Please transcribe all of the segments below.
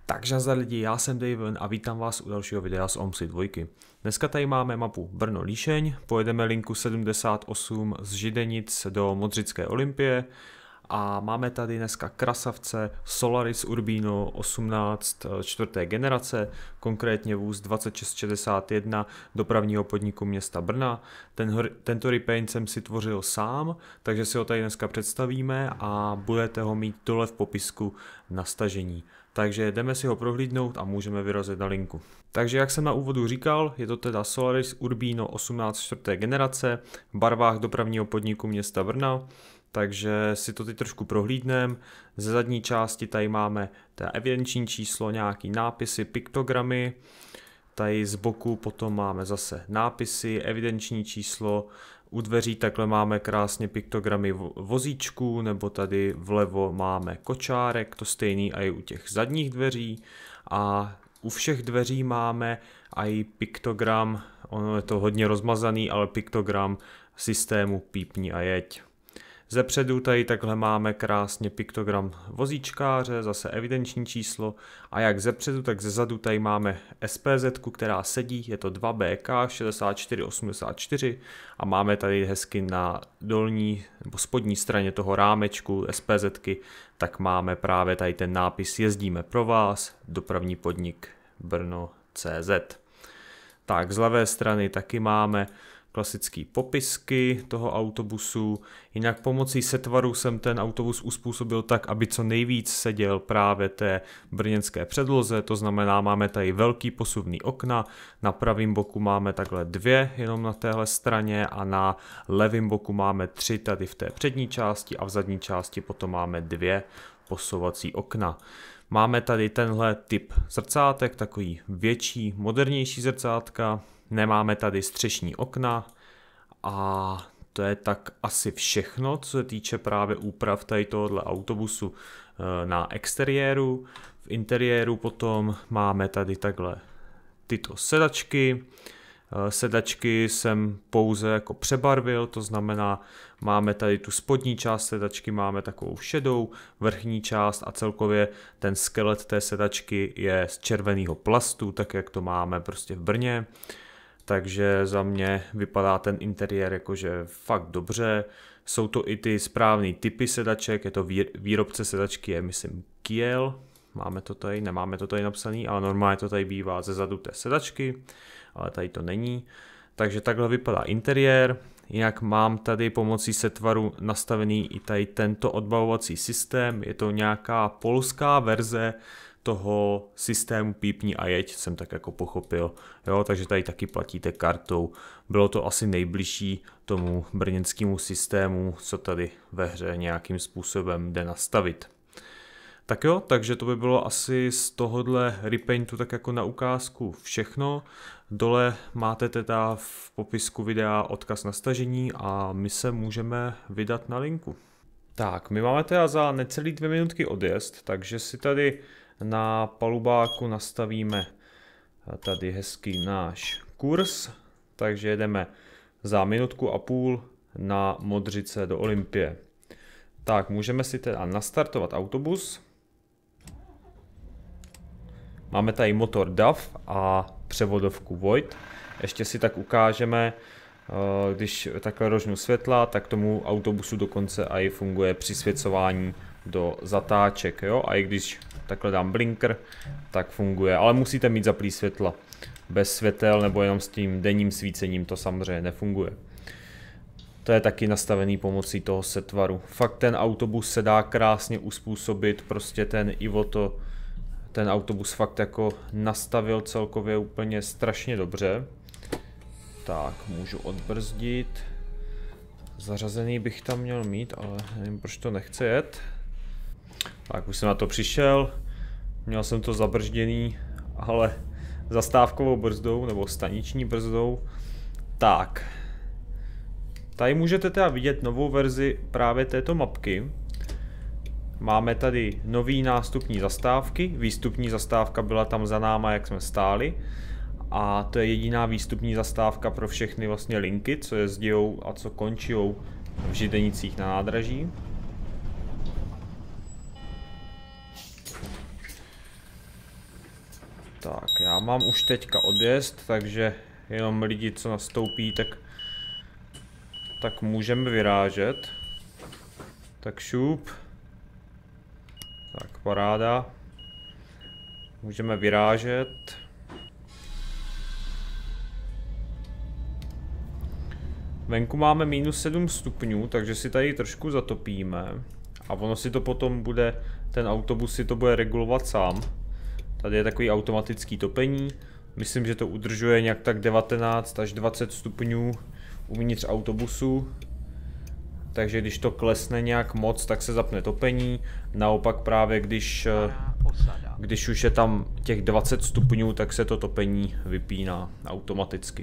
Takže nazdar lidi, já jsem Daven a vítám vás u dalšího videa z OMSI 2. Dneska tady máme mapu Brno-Líšeň, pojedeme linku 78 z Židenic do Modřické Olympie a máme tady dneska krasavce Solaris Urbino 18 čtvrté generace, konkrétně vůz 2661 dopravního podniku města Brna. Tento repaint jsem si tvořil sám, takže si ho tady dneska představíme a budete ho mít dole v popisku na stažení. Takže jdeme si ho prohlídnout a můžeme vyrazit na linku. Takže jak jsem na úvodu říkal, je to teda Solaris Urbino 18 čtvrté generace v barvách dopravního podniku města Brna. Takže si to teď trošku prohlídneme. Ze zadní části tady máme teda evidenční číslo, nějaký nápisy, piktogramy. Tady z boku potom máme zase nápisy, evidenční číslo. U dveří takhle máme krásně piktogramy vozíčků, nebo tady vlevo máme kočárek, to stejný i u těch zadních dveří. A u všech dveří máme i piktogram, ono je to hodně rozmazaný, ale piktogram systému pípni a jeď. Zepředu tady takhle máme krásně piktogram vozíčkáře, zase evidenční číslo a jak zepředu, tak zezadu tady máme SPZ, která sedí, je to 2BK 6484 a máme tady hezky na dolní nebo spodní straně toho rámečku SPZky, tak máme právě tady ten nápis Jezdíme pro vás, dopravní podnik Brno CZ. Tak z levé strany taky máme klasické popisky toho autobusu. Jinak pomocí setvaru jsem ten autobus uspůsobil tak, aby co nejvíc seděl právě té brněnské předloze, to znamená, máme tady velký posuvný okna, na pravém boku máme takhle 2 jenom na téhle straně a na levém boku máme 3 tady v té přední části a v zadní části potom máme 2 posouvací okna. Máme tady tenhle typ zrcátek, takový větší, modernější zrcátka. Nemáme tady střešní okna a to je tak asi všechno, co se týče právě úprav tady tohohle autobusu na exteriéru. V interiéru potom máme tady takhle tyto sedačky. Sedačky jsem pouze jako přebarvil, to znamená, máme tady tu spodní část sedačky, máme takovou šedou, vrchní část a celkově ten skelet té sedačky je z červeného plastu, tak jak to máme prostě v Brně. Takže za mě vypadá ten interiér jakože fakt dobře. Jsou to i ty správný typy sedaček, je to výrobce sedačky, je myslím Kiel. Máme to tady, nemáme to tady napsaný, ale normálně to tady bývá ze zadu té sedačky, ale tady to není. Takže takhle vypadá interiér. Jinak mám tady pomocí setvaru nastavený i tady tento odbavovací systém. Je to nějaká polská verze toho systému pípni a jeď, jsem tak jako pochopil, jo, takže tady taky platíte kartou. Bylo to asi nejbližší tomu brněnskému systému, co tady ve hře nějakým způsobem jde nastavit. Tak jo, takže to by bylo asi z tohohle repaintu tak jako na ukázku všechno. Dole máte teda v popisku videa odkaz na stažení a my se můžeme vydat na linku. Tak, my máme teda za necelý 2 minutky odjezd, takže si tady na palubáku nastavíme tady hezký náš kurz, takže jedeme za 1,5 minuty na Modřice do Olympie. Tak, můžeme si teda nastartovat autobus. Máme tady motor DAF a převodovku Void. Ještě si tak ukážeme, když takhle rožnu světla, tak tomu autobusu dokonce i funguje přisvěcování do zatáček, jo? A i když takhle dám blinker, tak funguje, ale musíte mít zaplý světla. Bez světel nebo jenom s tím denním svícením to samozřejmě nefunguje. To je taky nastavený pomocí toho setvaru. Fakt ten autobus se dá krásně uspůsobit, prostě ten Ivo ten autobus fakt jako nastavil celkově úplně strašně dobře. Tak, můžu odbrzdit. Zařazený bych tam měl mít, ale nevím, proč to nechce jet. Tak, už jsem na to přišel. Měl jsem to zabržděný, ale zastávkovou brzdou, nebo staniční brzdou. Tak. Tady můžete teda vidět novou verzi právě této mapky. Máme tady nový nástupní zastávky. Výstupní zastávka byla tam za náma, jak jsme stáli. A to je jediná výstupní zastávka pro všechny vlastně linky, co jezdijou a co končijou v Židenicích na nádraží. Tak, já mám už teďka odjezd, takže jenom lidi, co nastoupí, tak můžeme vyrážet. Tak šup. Tak, paráda. Můžeme vyrážet. Venku máme -7 stupňů, takže si tady trošku zatopíme. A ono si to potom bude, ten autobus si to bude regulovat sám. Tady je takový automatický topení. Myslím, že to udržuje nějak tak 19 až 20 stupňů uvnitř autobusu. Takže když to klesne nějak moc, tak se zapne topení. Naopak právě když už je tam těch 20 stupňů, tak se to topení vypíná automaticky.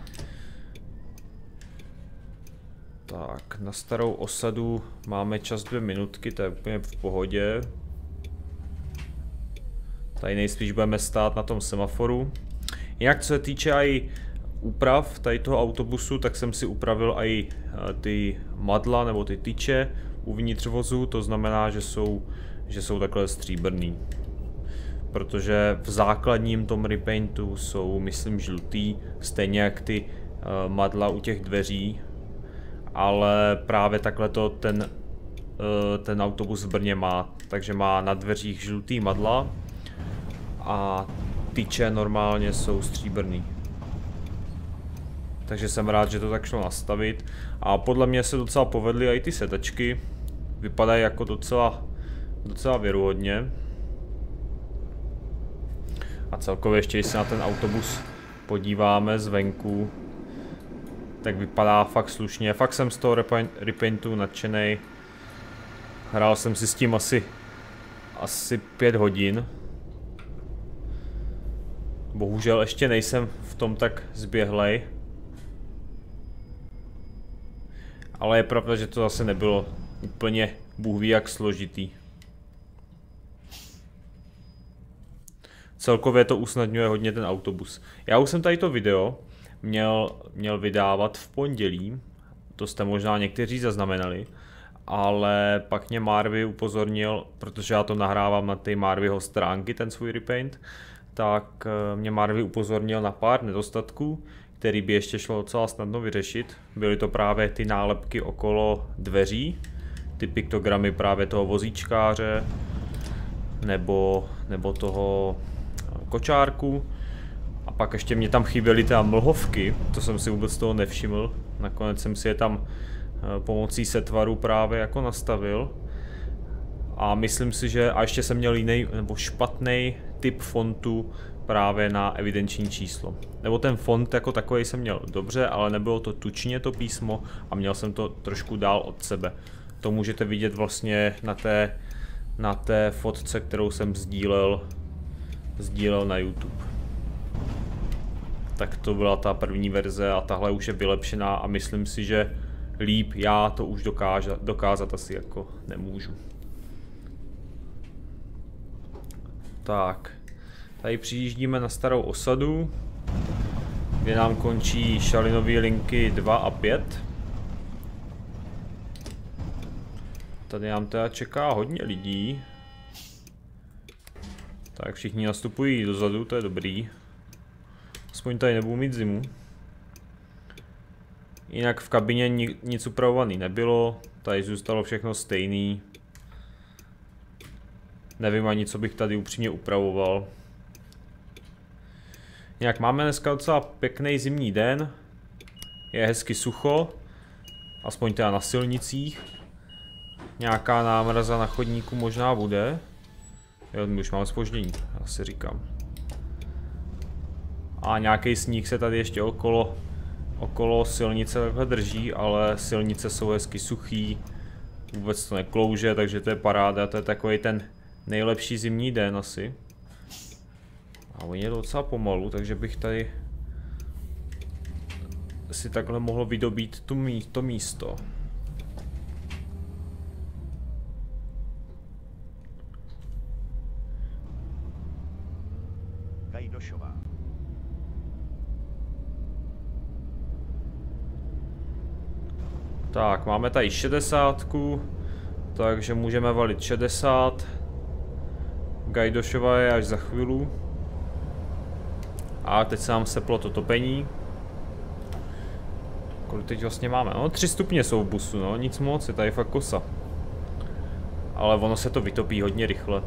Tak, na starou osadu máme čas 2 minutky, to je úplně v pohodě. Tady nejspíš budeme stát na tom semaforu. Jinak co se týče i úprav tady toho autobusu, tak jsem si upravil i ty madla nebo ty tyče uvnitř vozu, to znamená, že jsou takhle stříbrný. Protože v základním tom repaintu jsou, myslím, žlutý, stejně jak ty madla u těch dveří. Ale právě takhle to ten autobus v Brně má, takže má na dveřích žlutý madla a tyče normálně jsou stříbrný. Takže jsem rád, že to tak šlo nastavit a podle mě se docela povedly i ty sedačky, vypadají jako docela věrohodně. A celkově ještě, když se na ten autobus podíváme zvenku, tak vypadá fakt slušně. Fakt jsem z toho repaintu nadšenej. Hrál jsem si s tím asi 5 hodin. Bohužel ještě nejsem v tom tak zběhlej. Ale je pravda, že to zase nebylo úplně bůh ví jak složitý. Celkově to usnadňuje hodně ten autobus. Já už jsem tady to video měl vydávat v pondělí, to jste možná někteří zaznamenali, ale pak mě Marvy upozornil, protože já to nahrávám na ty Marvyho stránky, ten svůj repaint, tak mě Marvy upozornil na pár nedostatků, který by ještě šlo docela snadno vyřešit. Byly to právě ty nálepky okolo dveří, ty piktogramy právě toho vozíčkáře, nebo toho kočárku. A pak ještě mě tam chyběly ty mlhovky, to jsem si vůbec toho nevšiml. Nakonec jsem si je tam pomocí setvaru právě jako nastavil. A myslím si, že a ještě jsem měl jiný nebo špatný typ fontu právě na evidenční číslo. Nebo ten font jako takový jsem měl dobře, ale nebylo to tučně to písmo a měl jsem to trošku dál od sebe. To můžete vidět vlastně na té fotce, kterou jsem sdílel na YouTube. Tak to byla ta první verze a tahle už je vylepšená a myslím si, že líp já to už dokázat asi jako nemůžu. Tak, tady přijíždíme na starou osadu, kde nám končí šalinové linky 2 a 5. Tady nám teda čeká hodně lidí. Tak všichni nastupují dozadu, to je dobrý. Aspoň tady nebudu mít zimu. Jinak v kabině nic upravovaný nebylo, tady zůstalo všechno stejný. Nevím ani, co bych tady upřímně upravoval. Jinak máme dneska docela pěkný zimní den. Je hezky sucho, aspoň teda na silnicích. Nějaká námraza na chodníku možná bude. Jo, my už máme zpoždění, já si říkám. A nějaký sníh se tady ještě okolo silnice takhle drží, ale silnice jsou hezky suchý. Vůbec to neklouže, takže to je paráda, to je takový ten nejlepší zimní den asi. A oni je docela pomalu, takže bych tady si takhle mohl vydobít to místo. Tak, máme tady 60, takže můžeme valit 60. Gajdošova je až za chvíli. A teď se nám seplo to topení. Kolik teď vlastně máme? No 3 stupně jsou v busu, no nic moc, je tady fakt kosa. Ale ono se to vytopí hodně rychle.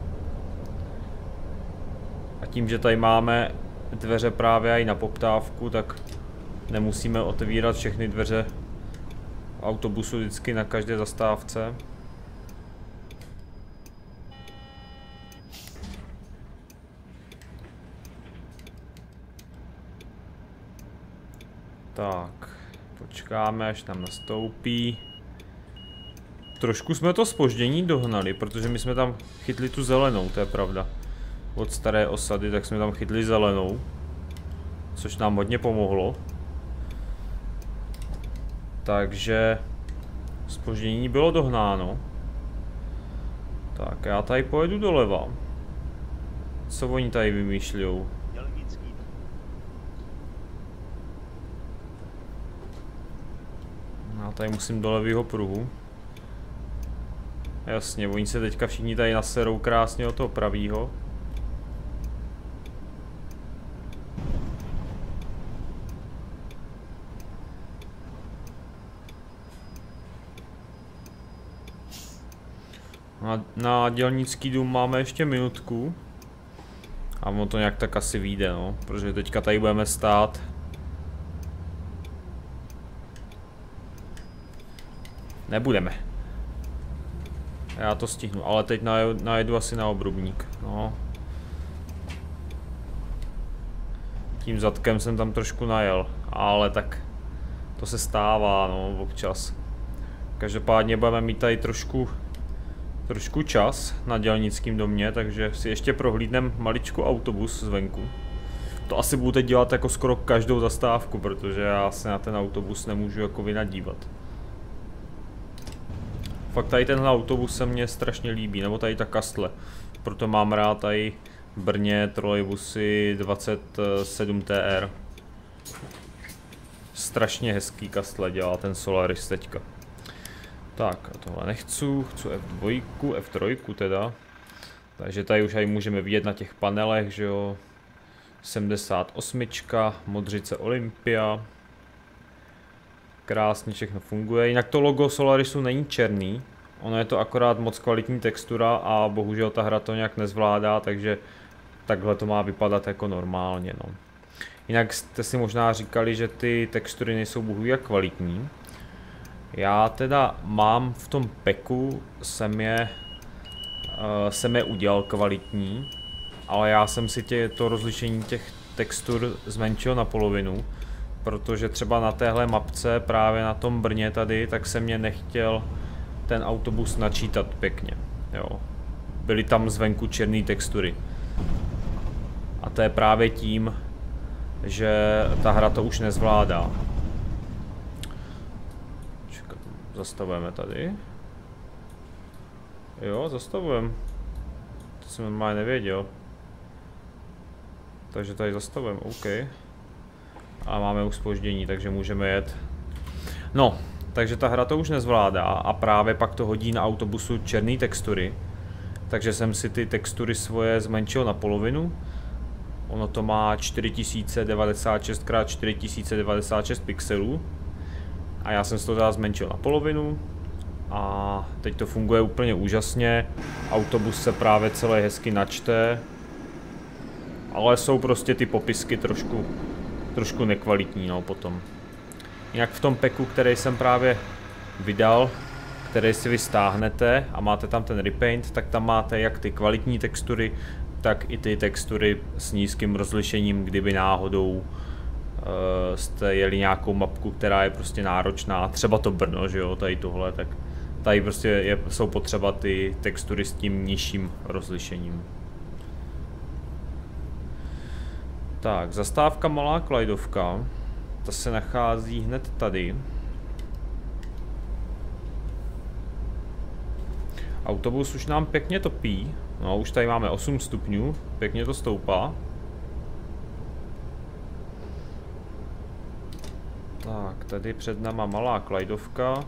A tím, že tady máme dveře právě i na poptávku, tak nemusíme otevírat všechny dveře autobusu vždycky na každé zastávce. Tak, počkáme, až tam nastoupí. Trošku jsme to zpoždění dohnali, protože my jsme tam chytli tu zelenou, to je pravda. Od staré osady, tak jsme tam chytli zelenou. Což nám hodně pomohlo. Takže zpoždění bylo dohnáno. Tak, já tady pojedu doleva. Co oni tady vymýšlijou? Já tady musím do levýho pruhu. Jasně, oni se teďka všichni tady naserou krásně od toho pravýho. Na dělnický dům máme ještě minutku. A ono to nějak tak asi vyjde, no. Protože teďka tady budeme stát. Nebudeme. Já to stihnu, ale teď najedu asi na obrubník, no. Tím zadkem jsem tam trošku najel, ale tak to se stává, no, občas. Každopádně budeme mít tady trošku čas na dělnickém domě, takže si ještě prohlídneme maličko autobus zvenku. To asi budu teď dělat jako skoro každou zastávku, protože já se na ten autobus nemůžu jako vynadívat. Fakt tady tenhle autobus se mně strašně líbí, nebo tady ta kastle. Proto mám rád tady v Brně trolejbusy 27 TR. Strašně hezký kastle dělá ten Solaris teďka. Tak, a tohle nechci, chci F2, F3 teda. Takže tady už můžeme vidět na těch panelech, že jo. 78, Modřice Olympia. Krásně všechno funguje, jinak to logo Solarisu není černý. Ono je to akorát moc kvalitní textura a bohužel ta hra to nějak nezvládá, takže takhle to má vypadat jako normálně, no. Jinak jste si možná říkali, že ty textury nejsou bohu jak kvalitní. Já teda mám v tom peku, jsem je udělal kvalitní, ale já jsem si to rozlišení těch textur zmenšil na polovinu, protože třeba na téhle mapce, právě na tom Brně tady, tak se mě nechtěl ten autobus načítat pěkně, jo. Byly tam zvenku černé textury. A to je právě tím, že ta hra to už nezvládá. Zastavujeme tady. Jo, zastavujeme. To jsem normálně nevěděl. Takže tady zastavujeme, OK. A máme už zpoždění, takže můžeme jet. No, takže ta hra to už nezvládá a právě pak to hodí na autobusu černé textury. Takže jsem si ty textury svoje zmenšil na polovinu. Ono to má 4096 x 4096 pixelů. A já jsem si to teda zmenšil na polovinu. A teď to funguje úplně úžasně. Autobus se právě celý hezky načte. Ale jsou prostě ty popisky trošku nekvalitní, no, potom. Jinak v tom peku, který jsem právě vydal, který si vy stáhnete a máte tam ten repaint, tak tam máte jak ty kvalitní textury, tak i ty textury s nízkým rozlišením, kdyby náhodou jste jeli nějakou mapku, která je prostě náročná, třeba to Brno, že jo, tady tohle, tak tady prostě jsou potřeba ty textury s tím nižším rozlišením. Tak, zastávka Malá Klajdovka, ta se nachází hned tady. Autobus už nám pěkně topí, no už tady máme 8 stupňů, pěkně to stoupá. Tak, tady před náma Malá Klajdovka.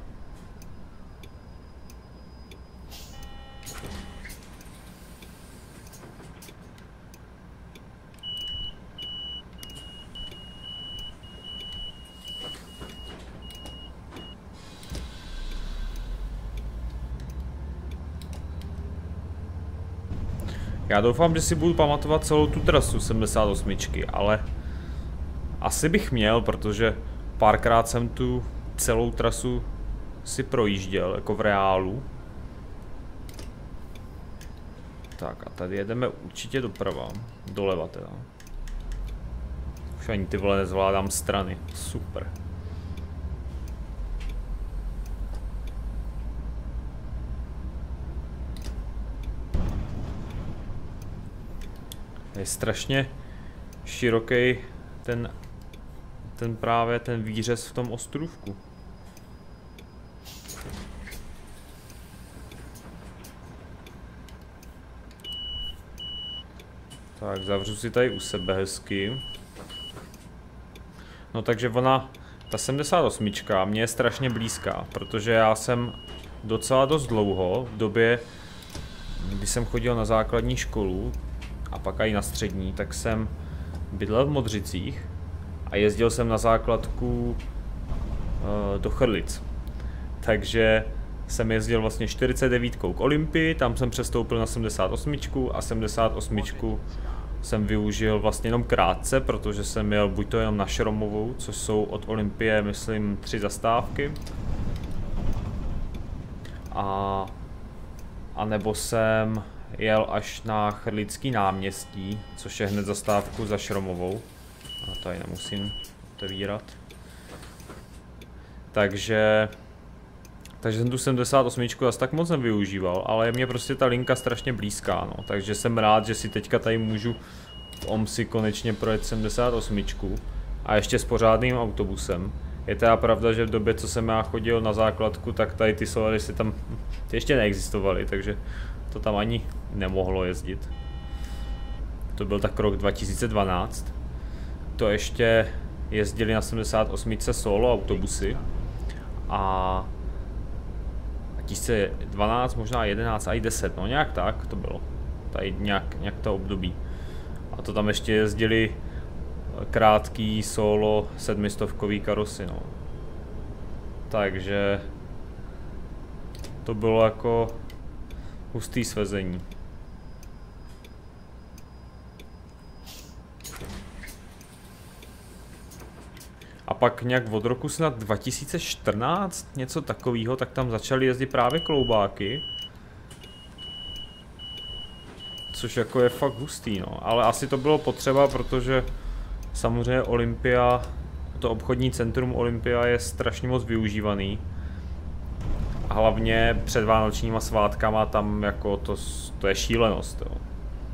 Já doufám, že si budu pamatovat celou tu trasu 78, ale asi bych měl, protože párkrát jsem tu celou trasu si projížděl, jako v reálu. Tak a tady jedeme určitě doprava, doleva teda. Už ani ty vole nezvládám strany, super. Je strašně široký právě ten výřez v tom ostrůvku. Tak, zavřu si tady u sebe hezky. No takže ta 78 mě je strašně blízká, protože já jsem docela dost dlouho, v době, kdy jsem chodil na základní školu, a pak i na střední, tak jsem bydlel v Modřicích a jezdil jsem na základku do Chrlic. Takže jsem jezdil vlastně 49 k Olympii, tam jsem přestoupil na 78 a 78 jsem využil vlastně jenom krátce, protože jsem jel buď to jenom na Šromovou, což jsou od Olympie, myslím, 3 zastávky. A nebo jsem jel až na Chrlický náměstí, což je hned zastávku za Šromovou. A tady nemusím otevírat. Takže jsem tu 78 zase tak moc nevyužíval, ale je mě prostě ta linka strašně blízká, no. Takže jsem rád, že si teďka tady můžu v Omsi konečně projet 78 a ještě s pořádným autobusem. Je teda pravda, že v době, co jsem já chodil na základku, tak tady ty Solarisy tam ty ještě neexistovaly, takže to tam ani nemohlo jezdit. To byl tak rok 2012. To ještě jezdili na 78 solo autobusy a 2012, možná 11 a i 10, no nějak tak to bylo. Tady nějak to období. A to tam ještě jezdili krátký solo 700kový karosy, no. Takže to bylo jako hustý svezení. A pak nějak od roku snad 2014, něco takového, tak tam začaly jezdit právě kloubáky. Což jako je fakt hustý, no. Ale asi to bylo potřeba, protože samozřejmě Olympia, to obchodní centrum Olympia je strašně moc využívaný. A hlavně před vánočníma svátkama tam jako to je šílenost, jo.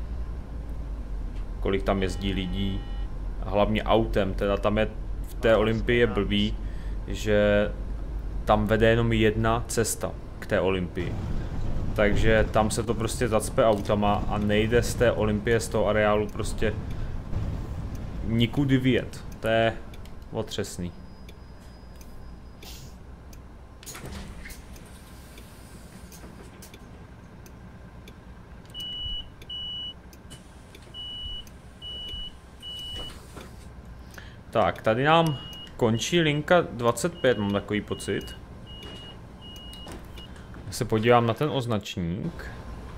Kolik tam jezdí lidí, hlavně autem, teda tam je v té Olympii je blbý, že tam vede jenom jedna cesta k té Olympii. Takže tam se to prostě zacpe autama a nejde z té Olympie, z toho areálu prostě nikudy vyjet. To je otřesný. Tak, tady nám končí linka 25, mám takový pocit. Já se podívám na ten označník.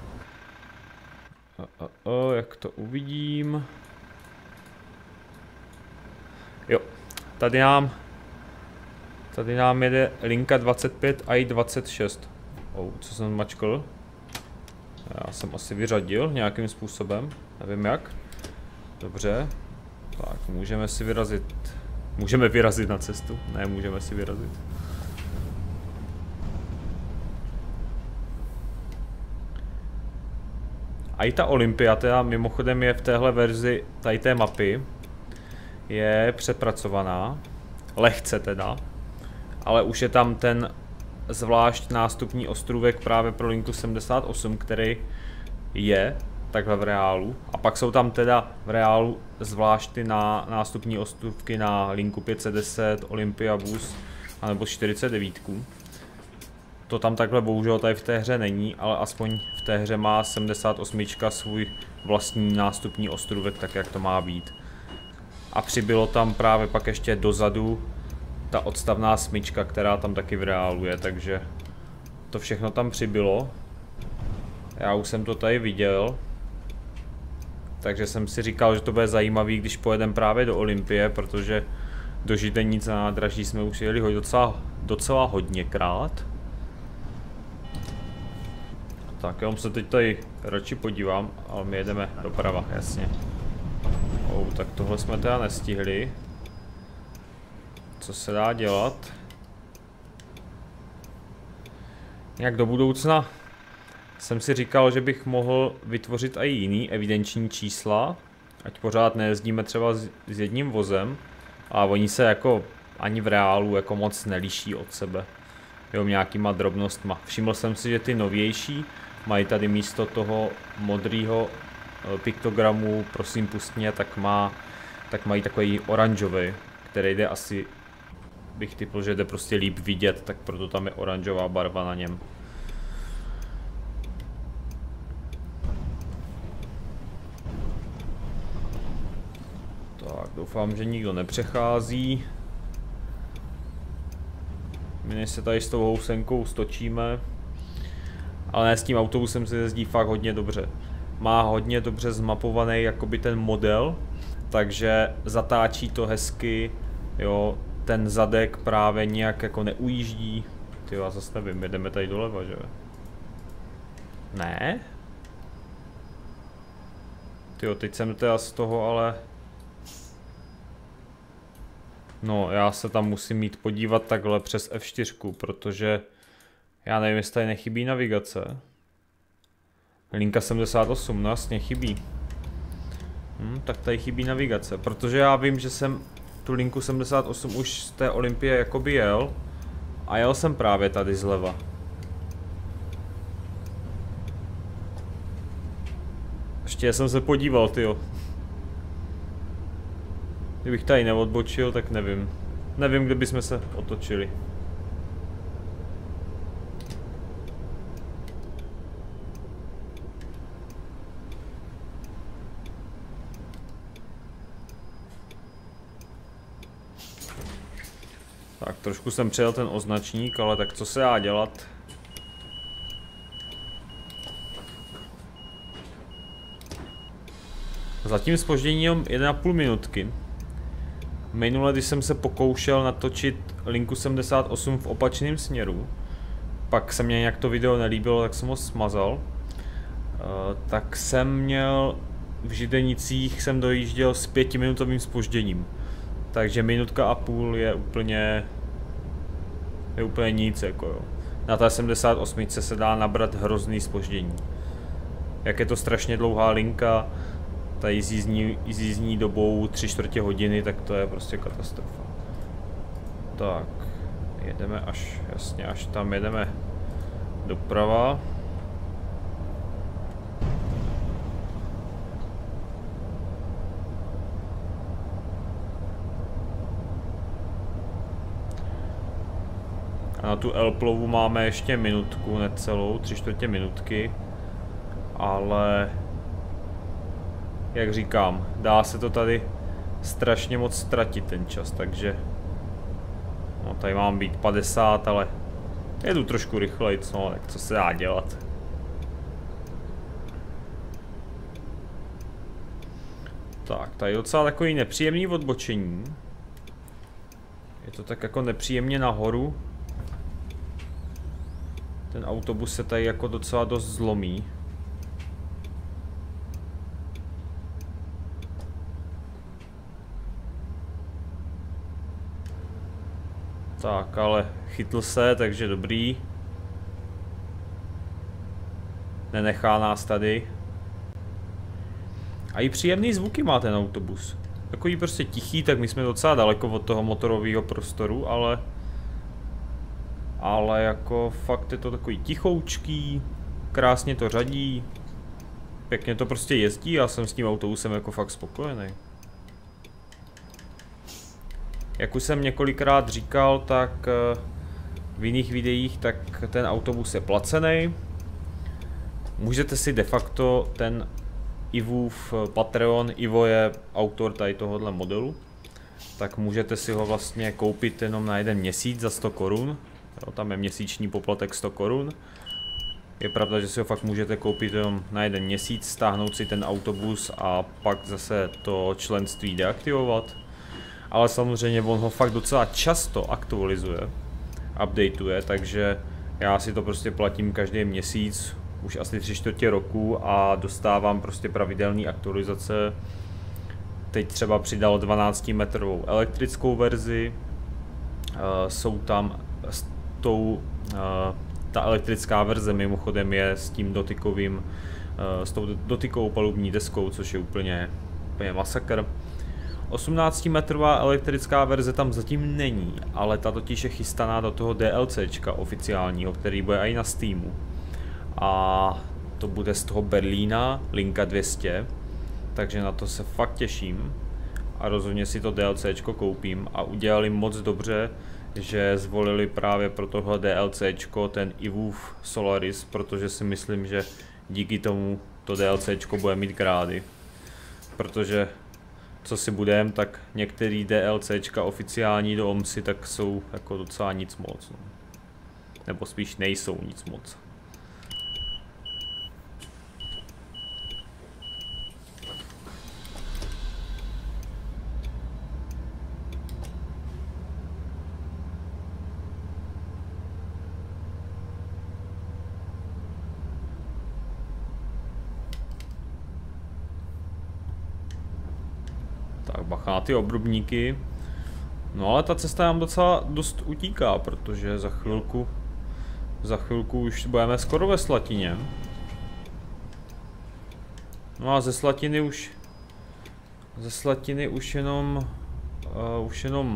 Jak to uvidím. Jo, tady nám jede linka 25 a i 26. Co jsem mačkl? Já jsem asi vyřadil nějakým způsobem, nevím jak. Dobře. Tak, můžeme si vyrazit. Můžeme vyrazit na cestu? Ne, můžeme si vyrazit. A i ta Olympia, teda mimochodem je v téhle verzi tady té mapy, je přepracovaná, lehce teda, ale už je tam ten zvlášť nástupní ostrůvek právě pro linku 78, který je takhle v reálu. A pak jsou tam teda v reálu zvlášť ty nástupní ostrůvky na linku 510, Olympia Bus anebo 49. To tam takhle bohužel tady v té hře není, ale aspoň v té hře má 78 svůj vlastní nástupní ostrůvek, tak jak to má být. A přibylo tam právě pak ještě dozadu ta odstavná smyčka, která tam taky v reálu je, takže to všechno tam přibylo. Já už jsem to tady viděl. Takže jsem si říkal, že to bude zajímavý, když pojedeme právě do Olympie, protože do Židenic na nádraží jsme už jeli docela hodněkrát. Tak já se teď tady radši podívám, ale my jedeme doprava, jasně. Tak tohle jsme teda nestihli. Co se dá dělat? Jak do budoucna jsem si říkal, že bych mohl vytvořit i jiný evidenční čísla, ať pořád nejezdíme třeba s jedním vozem, a oni se jako ani v reálu jako moc neliší od sebe. Jo, nějakýma drobnostma. Všiml jsem si, že ty novější mají tady místo toho modrého piktogramu, prosím pust mě, tak mají takový oranžový, který jde asi, bych typl, že jde prostě líp vidět, tak proto tam je oranžová barva na něm. Tak, doufám, že nikdo nepřechází. My se tady s tou housenkou stočíme. Ale ne, s tím autobusem se jezdí fakt hodně dobře. Má hodně dobře zmapovaný jakoby ten model, takže zatáčí to hezky, jo, ten zadek právě nějak jako neujíždí. Tyjo, já zase nevím, jedeme tady doleva, že? Ne? Tyjo, teď jsem teda z toho, ale... No, já se tam musím jít podívat takhle přes F4, protože... Já nevím, jestli tady nechybí navigace. Linka 78, no jasně chybí. Tak tady chybí navigace, protože já vím, že jsem tu linku 78 už z té Olympie jakoby jel. A jel jsem právě tady zleva. Ještě jsem se podíval, tyjo. Kdybych tady neodbočil, tak nevím. Nevím, kde bychom se otočili. Tak trošku jsem přijel ten označník, ale tak co se dá dělat? Zatím zpožděním 1,5 minutky. Minule, když jsem se pokoušel natočit linku 78 v opačném směru, pak se mně nějak to video nelíbilo, tak jsem ho smazal. Tak jsem měl v Židenicích jsem dojížděl s 5minutovým zpožděním. Takže 1,5 minuty je úplně nic, jako jo. Na té 78 se dá nabrat hrozný zpoždění. Jak je to strašně dlouhá linka, tady s jízdní dobou 3/4 hodiny, tak to je prostě katastrofa. Tak, jedeme až tam jedeme doprava. A na tu Elplovu máme ještě minutku, necelou, 3/4 minutky. Ale jak říkám, dá se to tady strašně moc ztratit ten čas, takže no, tady mám být 50, ale jedu trošku rychleji, no, tak co se dá dělat. Tak, tady je docela takový nepříjemný odbočení. Je to tak jako nepříjemně nahoru. Ten autobus se tady jako docela dost zlomí. Tak, ale chytl se, takže dobrý. Nenechá nás tady. A i příjemný zvuky má ten autobus. Takový prostě tichý, tak my jsme docela daleko od toho motorového prostoru, ale jako fakt je to takový tichoučký, krásně to řadí, pěkně to prostě jezdí, já jsem s tím autobusem jako fakt spokojený. Jak už jsem několikrát říkal, tak v jiných videích, tak ten autobus je placený. Můžete si de facto ten Ivův Patreon, Ivo je autor tady tohohle modelu, tak můžete si ho vlastně koupit jenom na 1 měsíc za 100 korun. Jo, tam je měsíční poplatek 100 korun. Je pravda, že si ho fakt můžete koupit jenom na 1 měsíc, stáhnout si ten autobus a pak zase to členství deaktivovat. Ale samozřejmě on ho fakt docela často aktualizuje, updateuje, takže já si to prostě platím každý měsíc, už asi 3/4 roku a dostávám prostě pravidelné aktualizace. Teď třeba přidal 12metrovou elektrickou verzi, jsou tam ta elektrická verze mimochodem je s tím dotykovým, s tou dotykovou palubní deskou, což je úplně masakr. 18metrová elektrická verze tam zatím není, ale ta totiž je chystaná do toho DLCčka oficiálního, který bude i na Steamu. A to bude z toho Berlína, linka 200, takže na to se fakt těším a rozhodně si to DLCčko koupím a udělali moc dobře, že zvolili právě pro tohle DLCčko ten EVOOV Solaris, protože si myslím, že díky tomu to DLCčko bude mít grády. Protože co si budem, tak některý DLCčka oficiální do OMSI tak jsou jako docela nic moc. No. Nebo spíš nejsou nic moc. Tak bacha na ty obrubníky. No ale ta cesta nám docela dost utíká, protože za chvilku už budeme skoro ve Slatině. No a ze Slatiny už jenom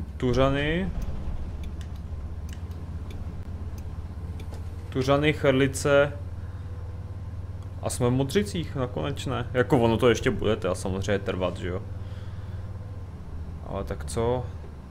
Tuřany, Chrlice a jsme v Modřicích nakonec, ne? Jako ono to ještě bude teda samozřejmě trvat, že jo? Ale tak co?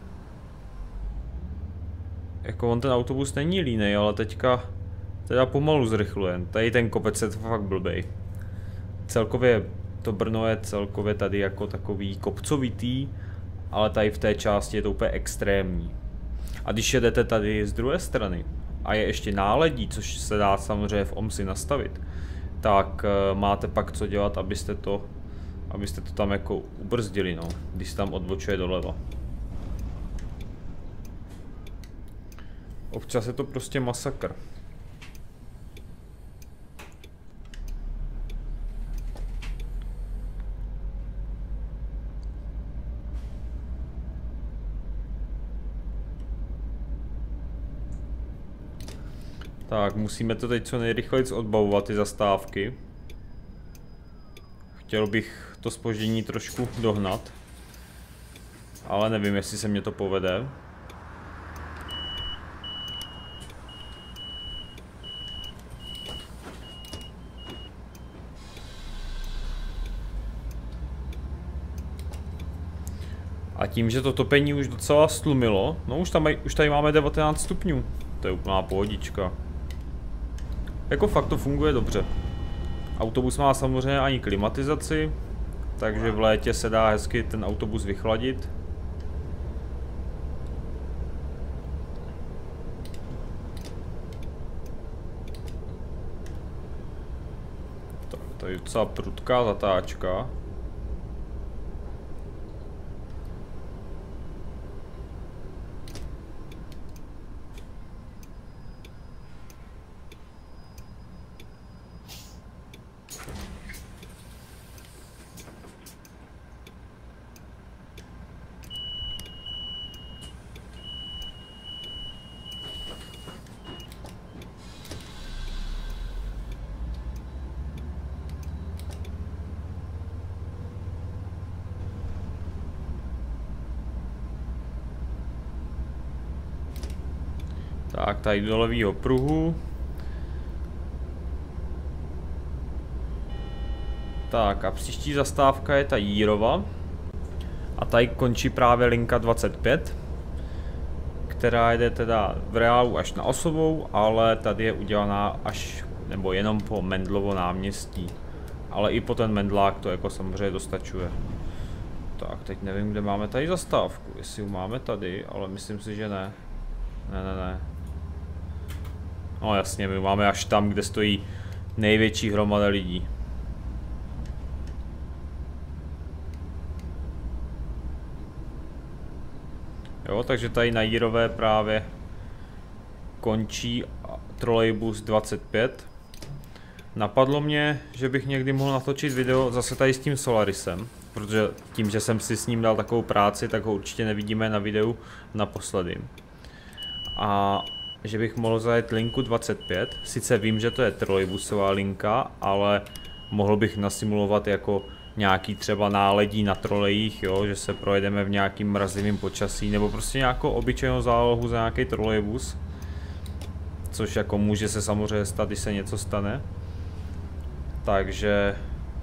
Jako on ten autobus není línej, ale teďka teda pomalu zrychluje. Tady ten kopec je fakt blbej. Celkově to Brno je celkově tady jako takový kopcovitý, ale tady v té části je to úplně extrémní. A když jedete tady z druhé strany a je ještě náledí, což se dá samozřejmě v OMSI nastavit, tak máte pak co dělat, abyste to tam jako ubrzdili, no, když se tam odbočuje doleva. Občas je to prostě masakr. Tak, musíme to teď co nejrychleji odbavovat, ty zastávky. Chtěl bych to zpoždění trošku dohnat, ale nevím, jestli se mě to povede. A tím, že to topení už docela stlumilo, no už tady máme 19 stupňů, to je úplná pohodička. Jako fakt to funguje dobře. Autobus má samozřejmě ani klimatizaci, takže v létě se dá hezky ten autobus vychladit. Tak, tady je docela prudká zatáčka. Tak, tady do levýho pruhu. Tak a příští zastávka je ta Jírova. A tady končí právě linka 25, která jde teda v reálu až na Osovou, ale tady je udělaná až, nebo jenom po Mendlovo náměstí. Ale i po ten Mendlák to jako samozřejmě dostačuje. Tak, teď nevím, kde máme tady zastávku, jestli ji máme tady, ale myslím si, že ne. Ne. No jasně, my máme až tam, kde stojí největší hromada lidí. Jo, takže tady na Jirové právě končí trolejbus 25. Napadlo mě, že bych někdy mohl natočit video zase tady s tím Solarisem, protože tím, že jsem si s ním dal takovou práci, tak ho určitě nevidíme na videu naposledy. A že bych mohl zajet linku 25, sice vím, že to je trolejbusová linka, ale mohl bych nasimulovat jako nějaký třeba náledí na trolejích, jo, že se projedeme v nějakým mrazivém počasí, nebo prostě nějakou obyčejnou zálohu za nějaký trolejbus. Což jako může se samozřejmě stát, když se něco stane. Takže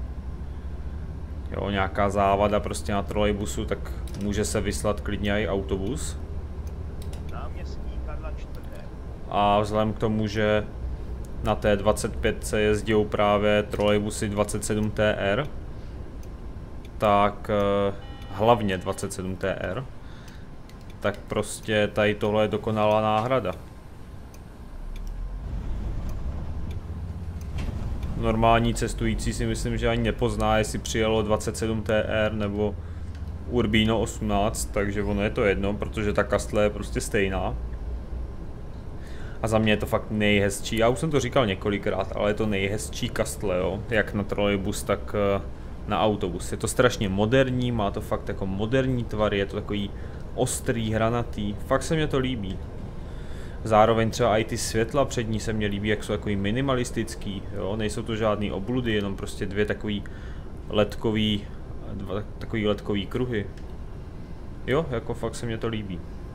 jo, nějaká závada prostě na trolejbusu, tak může se vyslat klidně i autobus. A vzhledem k tomu, že na té 25 se jezdí právě trolejbusy 27 TR, tak hlavně 27 TR, tak prostě tady tohle je dokonalá náhrada. Normální cestující si myslím, že ani nepozná, jestli přijelo 27 TR nebo Urbino 18, takže ono je to jedno, protože ta kastle je prostě stejná. A za mě je to fakt nejhezčí, já už jsem to říkal několikrát, ale je to nejhezčí kastle, jo, jak na trolejbus, tak na autobus. Je to strašně moderní, má to fakt jako moderní tvar, je to takový ostrý, hranatý, fakt se mě to líbí. Zároveň třeba i ty světla přední se mně líbí, jak jsou takový minimalistický, jo, nejsou to žádný obludy, jenom prostě dva takový ledkový kruhy. Jo, jako fakt se mně to líbí.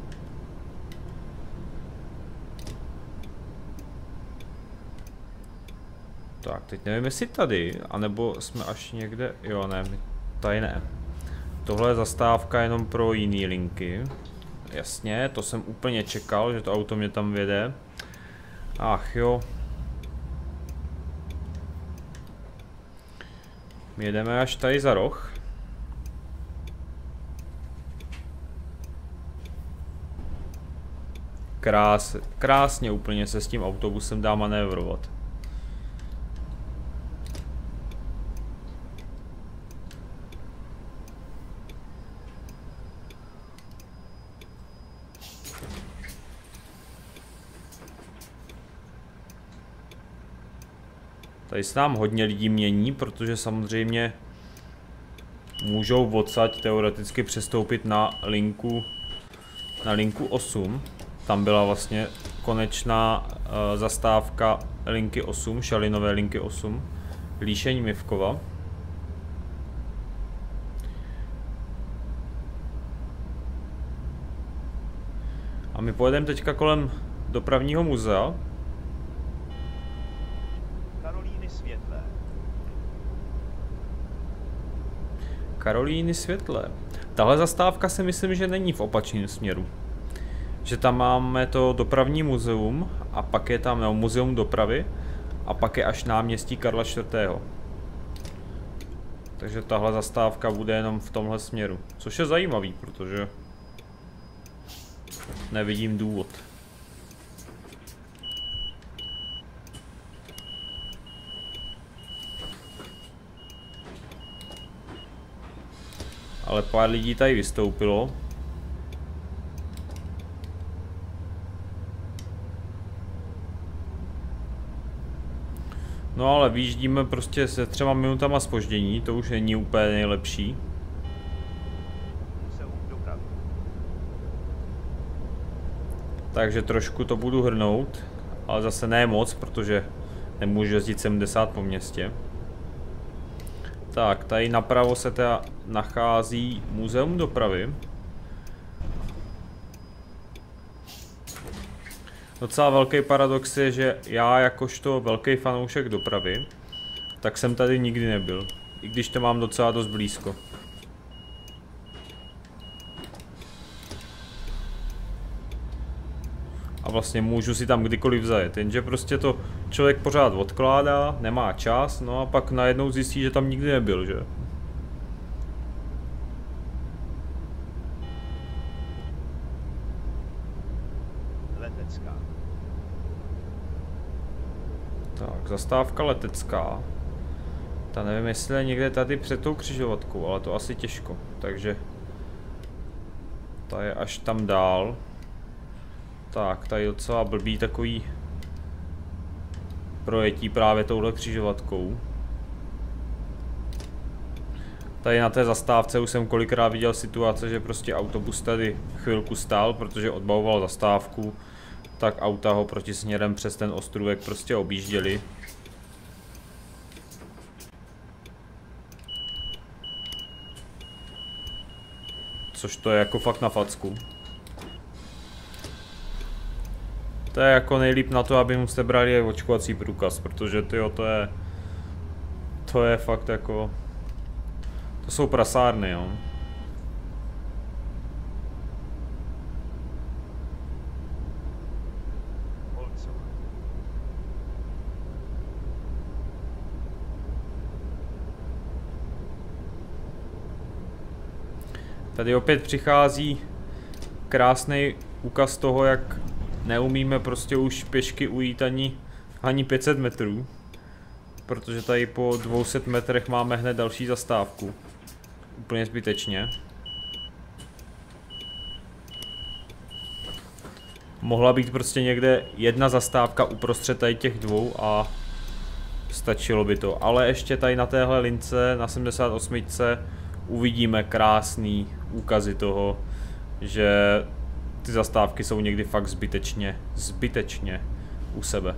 Tak, teď nevím, jestli tady, anebo jsme až někde, jo ne, tady ne. Tohle je zastávka jenom pro jiný linky. Jasně, to jsem úplně čekal, že to auto mě tam vede. Ach jo. My jedeme až tady za roh. Krásně úplně se s tím autobusem dá manévrovat. Tady se nám hodně lidí mění, protože samozřejmě můžou odsaď teoreticky přestoupit na linku 8. Tam byla vlastně konečná zastávka linky 8, Šalinové linky 8, Líšeň Mivkova. A my pojedeme teďka kolem dopravního muzea. Karolíny Světlé. Tahle zastávka si myslím, že není v opačném směru. Že tam máme to dopravní muzeum a pak je tam muzeum dopravy a pak je až náměstí Karla IV. Takže tahle zastávka bude jenom v tomhle směru. Což je zajímavý, protože nevidím důvod. Ale pár lidí tady vystoupilo. No ale vyjíždíme prostě se 3 minutama zpoždění, to už není úplně nejlepší. Takže trošku to budu hrnout, ale zase ne moc, protože nemůžu jezdit 70 po městě. Tak, tady napravo se teda nachází muzeum dopravy. Docela velký paradox je, že já jakožto velký fanoušek dopravy, tak jsem tady nikdy nebyl, i když to mám docela dost blízko. A vlastně můžu si tam kdykoliv zajet, jenže prostě to člověk pořád odkládá, nemá čas, no a pak najednou zjistí, že tam nikdy nebyl, že? Tak, zastávka letecká. Ta nevím, jestli je někde tady před tou křižovatkou, ale to asi těžko. Takže ta je až tam dál. Tak, tady je docela blbý takový projetí právě touhle křižovatkou. Tady na té zastávce už jsem kolikrát viděl situace, že prostě autobus tady chvilku stál, protože odbavoval zastávku, tak auta ho protisměrem přes ten ostrůvek prostě objížděli. Což to je jako fakt na facku. To je jako nejlíp na to, aby mu jste brali očkovací průkaz, protože tyjo, to je fakt jako... To jsou prasárny, jo. Tady opět přichází krásný úkaz toho, jak neumíme prostě už pěšky ujít ani 500 metrů. Protože tady po 200 metrech máme hned další zastávku. Úplně zbytečně. Mohla být prostě někde jedna zastávka uprostřed tady těch dvou a stačilo by to. Ale ještě tady na téhle lince, na 78, uvidíme krásný úkazy toho, že ty zastávky jsou někdy fakt zbytečně u sebe.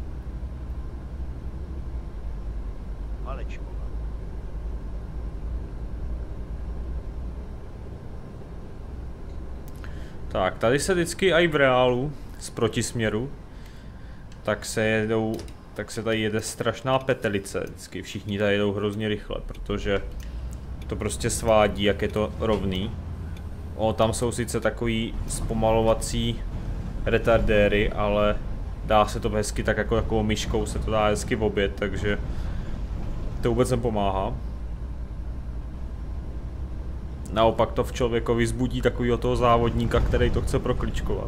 Tak, tady se vždycky i v reálu z protisměru, tak se tady jede strašná petelice, vždycky všichni tady jedou hrozně rychle, protože to prostě svádí, jak je to rovný. Tam jsou sice takový zpomalovací retardéry, ale dá se to hezky tak jako myškou se to dá hezky objet, takže to vůbec nepomáhá. Naopak to v člověkovi vzbudí takovýho toho závodníka, který to chce prokličkovat.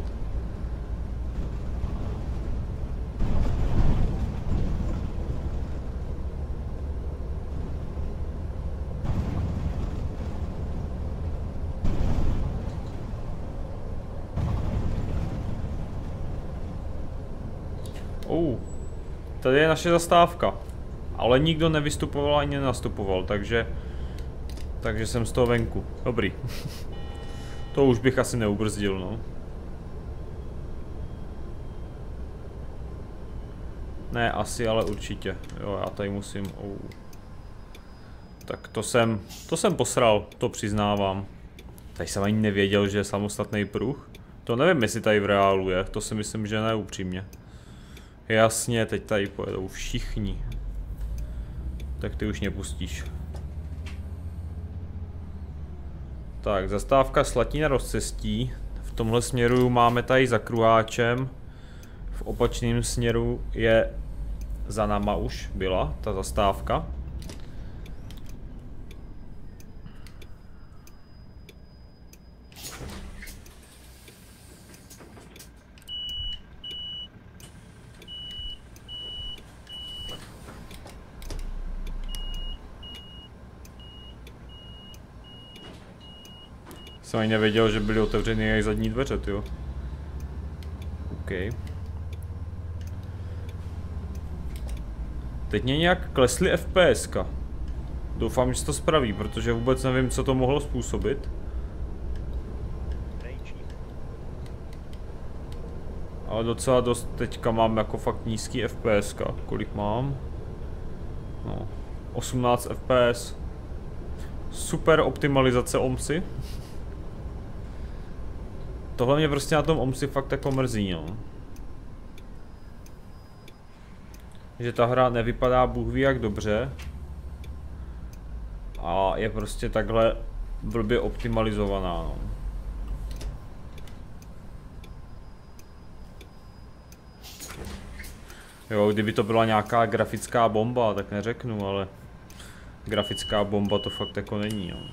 Tady je naše zastávka, ale nikdo nevystupoval ani nenastupoval, takže jsem z toho venku. Dobrý. To už bych asi neubrzdil, no. Ne, asi, ale určitě. Jo, já tady musím... Tak to jsem posral, to přiznávám. Tady jsem ani nevěděl, že je samostatný pruh. To nevím, jestli tady v reálu je, to si myslím, že ne upřímně. Jasně, teď tady pojedou všichni. Tak ty už nepustíš. Tak, zastávka Slatina Rozcestí. V tomhle směru máme tady za kruháčem. V opačném směru je za náma už byla ta zastávka. Jsem ani nevěděl, že byly otevřeny i zadní dveře, jo. OK. Teď mě nějak klesly FPSka. Doufám, že to spraví, protože vůbec nevím, co to mohlo způsobit. Ale docela dost teďka mám jako fakt nízký FPSka. Kolik mám? No, 18 FPS. Super optimalizace OMSI. Tohle mě prostě na tom OMSI fakt jako mrzí, no. Že ta hra nevypadá bůh ví jak dobře. A je prostě takhle blbě optimalizovaná, no. Jo, kdyby to byla nějaká grafická bomba, tak neřeknu, ale grafická bomba to fakt jako není, jo.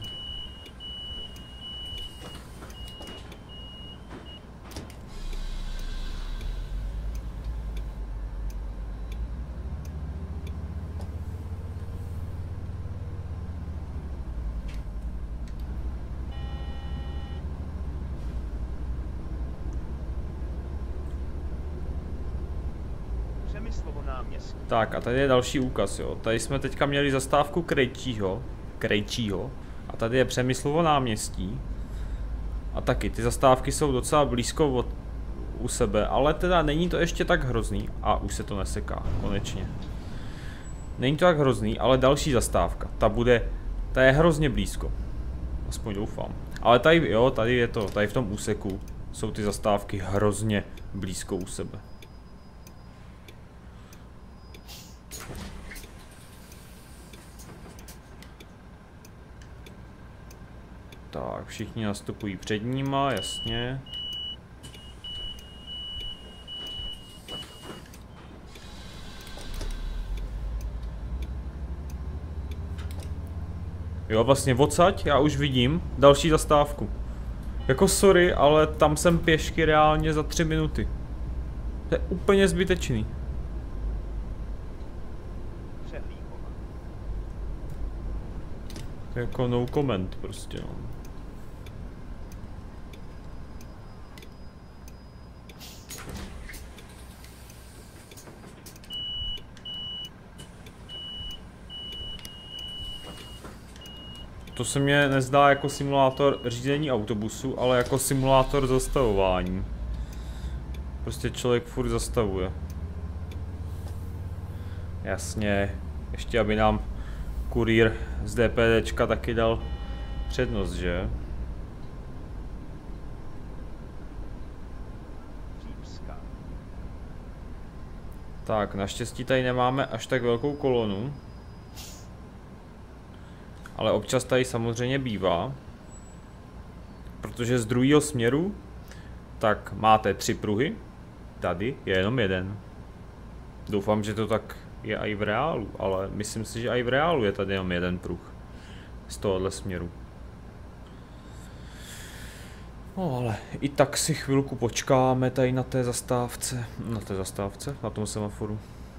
Přemyslovo náměstí. Tak a tady je další úkaz, jo. Tady jsme teďka měli zastávku Krejčího a tady je Přemyslovo náměstí. A taky ty zastávky jsou docela blízko u sebe, ale teda není to ještě tak hrozný. A už se to neseká, konečně. Není to tak hrozný, ale další zastávka, ta je hrozně blízko. Aspoň doufám. Ale tady, jo, tady je to, tady v tom úseku jsou ty zastávky hrozně blízko u sebe. Tak, všichni nastupují před nima, jasně. Jo, vlastně odsaď, já už vidím další zastávku. Jako sorry, ale tam jsem pěšky reálně za 3 minuty. To je úplně zbytečný. Jako no comment prostě, no. To se mně nezdá jako simulátor řízení autobusu, ale jako simulátor zastavování. Prostě člověk furt zastavuje. Jasně, ještě aby nám kurýr z DPDčka taky dal přednost, že? Tak, naštěstí tady nemáme až tak velkou kolonu. Ale občas tady samozřejmě bývá. Protože z druhého směru tak máte 3 pruhy. Tady je jenom jeden. Doufám, že to tak je i v reálu, ale myslím si, že i v reálu je tady jenom jeden pruh. Z tohohle směru. No ale i tak si chvilku počkáme tady na té zastávce. Na tom semaforu.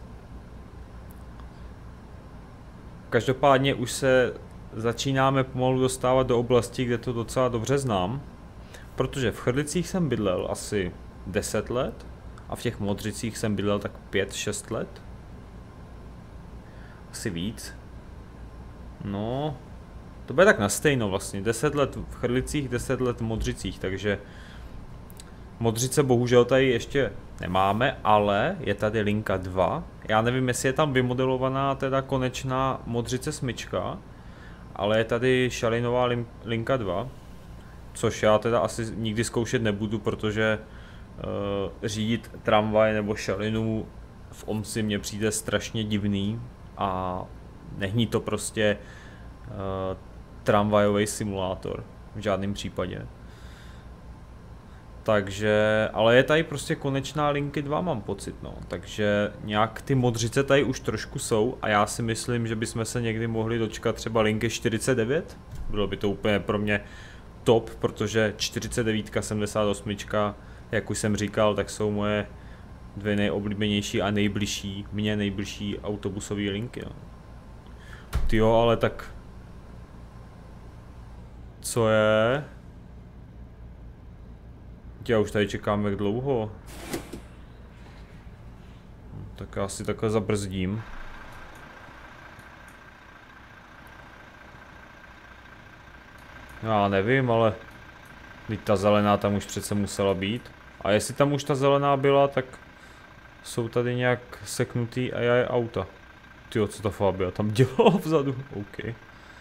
Každopádně už se začínáme pomalu dostávat do oblasti, kde to docela dobře znám. Protože v Chrlicích jsem bydlel asi 10 let a v těch Modřicích jsem bydlel tak 5-6 let. Asi víc. No, to bude tak na stejno vlastně. 10 let v Chrlicích, 10 let v Modřicích, takže Modřice bohužel tady ještě nemáme, ale je tady linka 2. Já nevím, jestli je tam vymodelovaná teda konečná Modřice smyčka, ale je tady šalinová linka 2, což já teda asi nikdy zkoušet nebudu, protože řídit tramvaj nebo šalinu v OMSI mně přijde strašně divný a není to prostě tramvajový simulátor v žádném případě. Takže, ale je tady prostě konečná linky 2, mám pocit, no. Takže nějak ty Modřice tady už trošku jsou a já si myslím, že bychom se někdy mohli dočkat třeba linky 49. Bylo by to úplně pro mě top, protože 49, 78, jak už jsem říkal, tak jsou moje 2 nejoblíbenější a nejbližší autobusové linky, no. Tyjo, ale tak... Co je? Já už tady čekám jak dlouho. Tak já si takhle zabrzdím. Já nevím, ale teď ta zelená tam už přece musela být. A jestli tam už ta zelená byla, tak jsou tady nějak seknutý AI auta. Tyjo, co ta Fabia tam dělala vzadu? OK.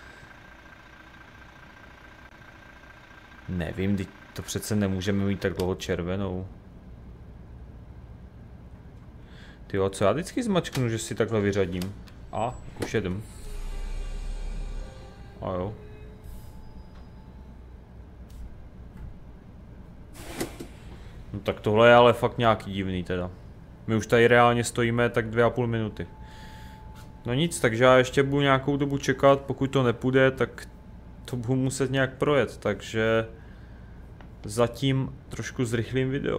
Nevím, teď to přece nemůžeme mít tak dlouho červenou. Tyjo, co já vždycky zmačknu, že si takhle vyřadím? A, už jedem. A jo. No tak tohle je ale fakt nějaký divný teda. My už tady reálně stojíme tak 2,5 minuty. No nic, takže já ještě budu nějakou dobu čekat, pokud to nepůjde, tak to budu muset nějak projet, takže zatím trošku zrychlím video.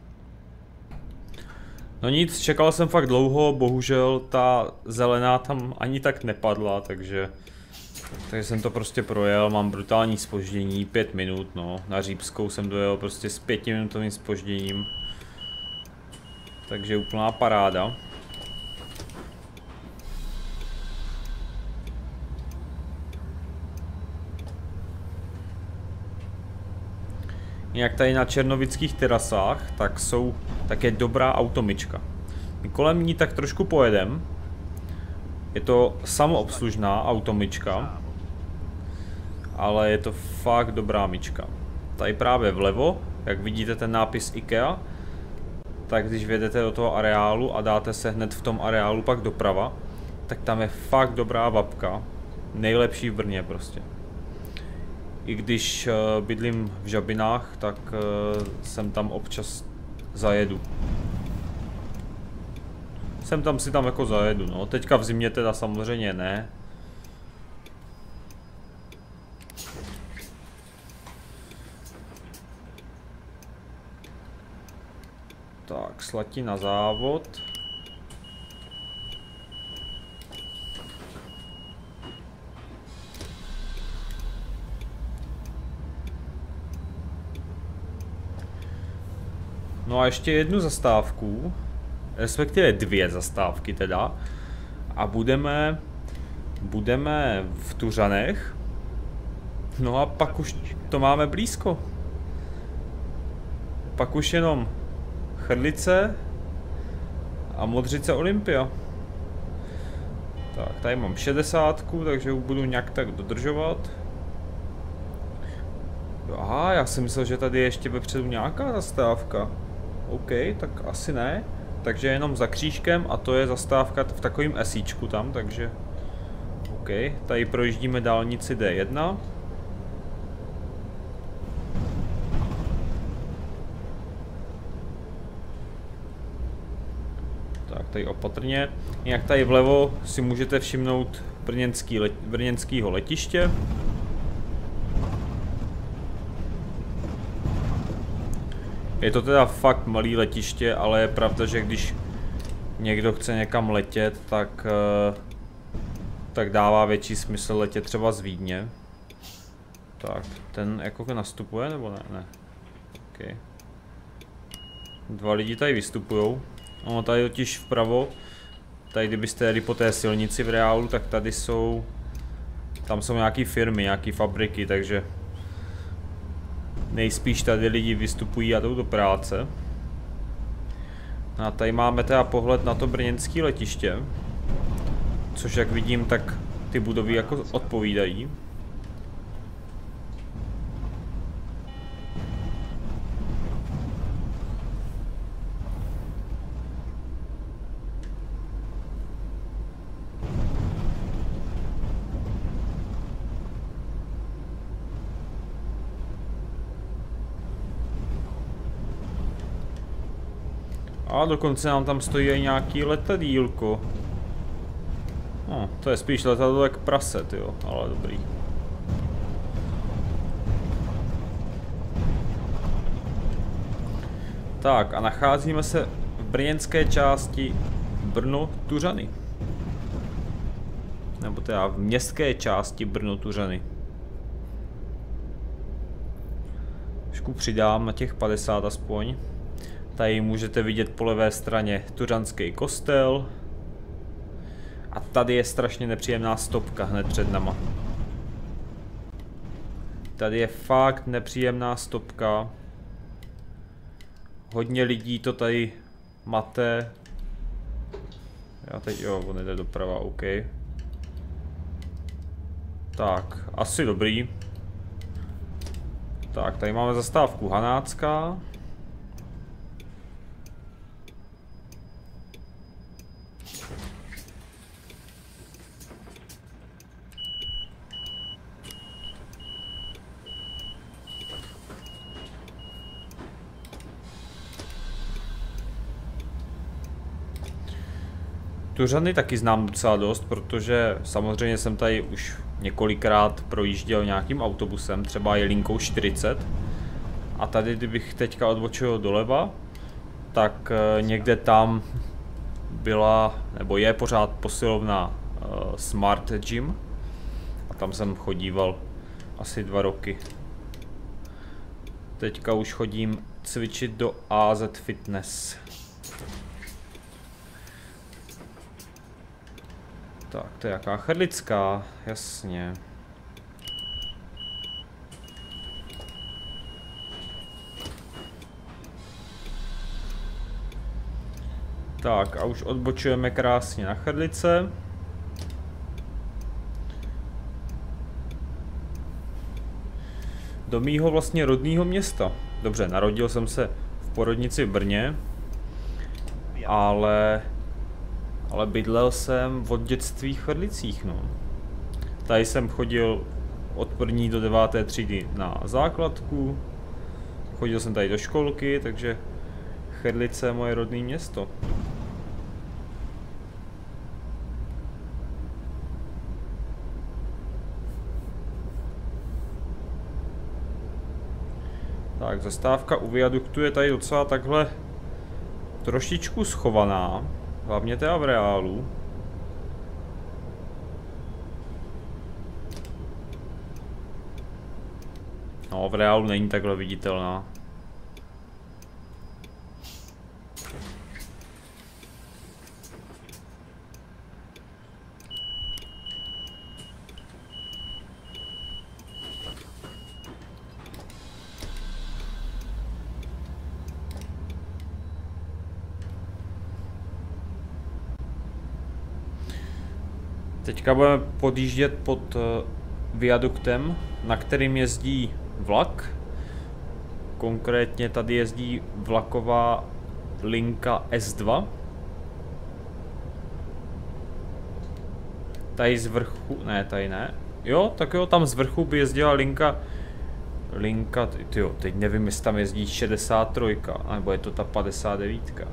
No nic, čekal jsem fakt dlouho, bohužel ta zelená tam ani tak nepadla, takže jsem to prostě projel, mám brutální zpoždění, 5 minut, no, na Řípskou jsem dojel prostě s 5minutovým zpožděním, takže úplná paráda. Jak tady na černovických terasách, tak jsou také dobrá automyčka. My kolem ní tak trošku pojedem. Je to samoobslužná automyčka, ale je to fakt dobrá myčka. Tady právě vlevo, jak vidíte ten nápis IKEA, tak když vjedete do toho areálu a dáte se hned v tom areálu pak doprava, tak tam je fakt dobrá vapka. Nejlepší v Brně prostě. I když bydlím v Žabinách, tak sem tam občas zajedu. Sem tam si tam jako zajedu, no. Teďka v zimě teda samozřejmě ne. Tak, Slatina závod. No a ještě jednu zastávku, respektive dvě zastávky teda. A budeme v Tuřanech. No a pak už to máme blízko. Pak už jenom Chrlice a Modřice Olympia. Tak, tady mám 60, takže už budu nějak tak dodržovat. Aha, já jsem myslel, že tady je ještě vepředu nějaká zastávka. OK, tak asi ne. Takže jenom za křížkem a to je zastávka v takovém esíčku tam, takže... OK, tady projíždíme dálnici D1. Tak, tady opatrně. Jak tady vlevo si můžete všimnout brněnského letiště. Je to teda fakt malý letiště, ale je pravda, že když někdo chce někam letět, tak dává větší smysl letět třeba z Vídně. Tak, ten jako nastupuje nebo ne? Ne. Okay. Dva lidi tady vystupujou. No, tady totiž vpravo, tady kdybyste jeli po té silnici v reálu, tak tady jsou, tam jsou nějaké firmy, nějaké fabriky, takže nejspíš tady lidi vystupují a jdou do práce. A tady máme teda pohled na to brněnské letiště, což jak vidím, tak ty budovy jako odpovídají. A dokonce nám tam stojí i nějaký letadýlko. No, to je spíš letadlo jak prase, jo, ale dobrý. Tak a nacházíme se v brněnské části Brno-Tuřany. Nebo teda v městské části Brno-Tuřany. Trošku přidám na těch 50 aspoň. Tady můžete vidět po levé straně Tuřanský kostel. A tady je strašně nepříjemná stopka hned před náma. Tady je fakt nepříjemná stopka. Hodně lidí to tady mate. Já teď, jo, on jde doprava, OK. Tak, asi dobrý. Tak, tady máme zastávku Hanácká. Tuřany taky znám docela dost, protože samozřejmě jsem tady už několikrát projížděl nějakým autobusem, třeba je linkou 40. A tady, kdybych teďka odbočil doleva, tak někde tam byla, nebo je pořád posilovna Smart Gym. A tam jsem chodíval asi 2 roky. Teďka už chodím cvičit do AZ Fitness. Tak, to je jaká Chrlická, jasně. Tak a už odbočujeme krásně na Chrlice. Do mýho vlastně rodného města. Dobře, narodil jsem se v porodnici v Brně, ale bydlel jsem od dětství v Chrlicích, no. Tady jsem chodil od 1. do 9. třídy na základku, chodil jsem tady do školky, takže Chrlice je moje rodné město. Tak, zastávka u viaduktu je tady docela takhle trošičku schovaná, hlavně teda v reálu. No, v reálu není takhle viditelná. Teďka budeme podjíždět pod viaduktem, na kterým jezdí vlak. Konkrétně tady jezdí vlaková linka S2. Tady z vrchu, ne, tady ne. Jo, tak jo, tam z vrchu by jezdila linka, tyjo, teď nevím, jestli tam jezdí 63, nebo je to ta 59.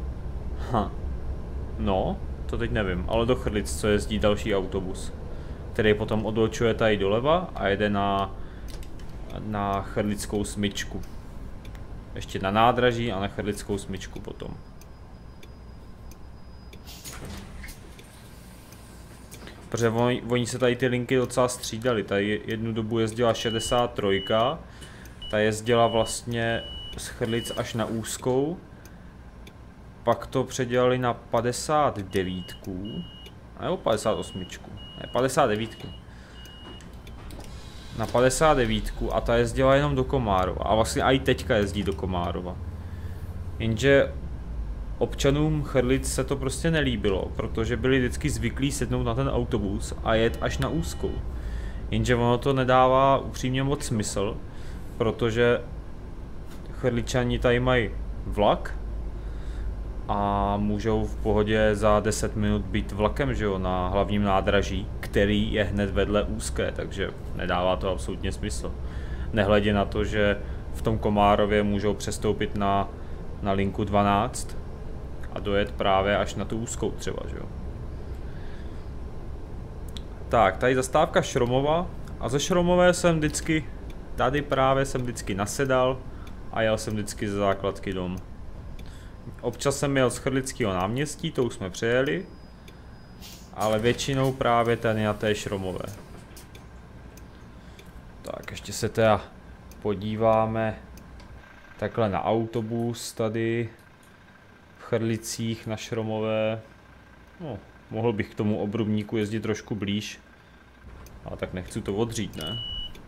No, to teď nevím, ale do Chrlic, co jezdí další autobus, který potom odbočuje tady doleva a jede na Chrlickou smyčku. Ještě na nádraží a na Chrlickou smyčku potom. Protože oni se tady ty linky docela střídali. Tady jednu dobu jezdila 63, ta jezdila vlastně z Chrlic až na Úzkou. Pak to předělali na 59, nebo 58, ne, 59. Na 59 a ta jezdila jenom do Komárova. A vlastně i teďka jezdí do Komárova. Jenže občanům Chrlic se to prostě nelíbilo, protože byli vždycky zvyklí sednout na ten autobus a jet až na Úzkou. Jenže ono to nedává upřímně moc smysl, protože Chrličani tady mají vlak a můžou v pohodě za 10 minut být vlakem, že jo, na hlavním nádraží, který je hned vedle Úzké, takže nedává to absolutně smysl. Nehledě na to, že v tom Komárově můžou přestoupit na linku 12 a dojet právě až na tu Úzkou třeba, že jo. Tak, tady zastávka Šromova a ze Šromové jsem vždycky, tady právě jsem vždycky nasedal a jel jsem vždycky ze základky dom. Občas jsem jel z Chrlického náměstí, to už jsme přejeli, ale většinou právě tady na té Šromové. Tak, ještě se teda podíváme takhle na autobus tady v Chrlicích na Šromové. No, mohl bych k tomu obrubníku jezdit trošku blíž, ale tak nechci to odřít, ne?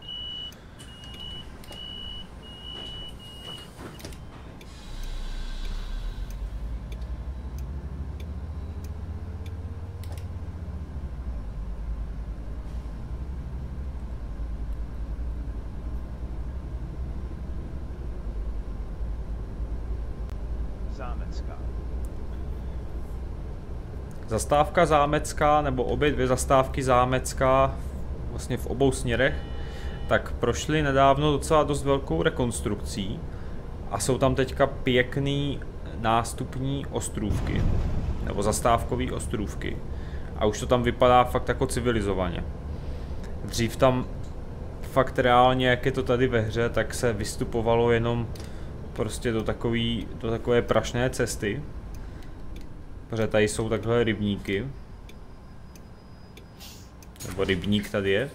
Zastávka Zámecká, nebo obě dvě zastávky Zámecká, vlastně v obou směrech, tak prošly nedávno docela dost velkou rekonstrukcí a jsou tam teďka pěkný nástupní ostrůvky, nebo zastávkové ostrůvky. A už to tam vypadá fakt jako civilizovaně. Dřív tam fakt reálně, jak je to tady ve hře, tak se vystupovalo jenom prostě do takové prašné cesty. Protože tady jsou takhle rybníky. Nebo rybník tady je.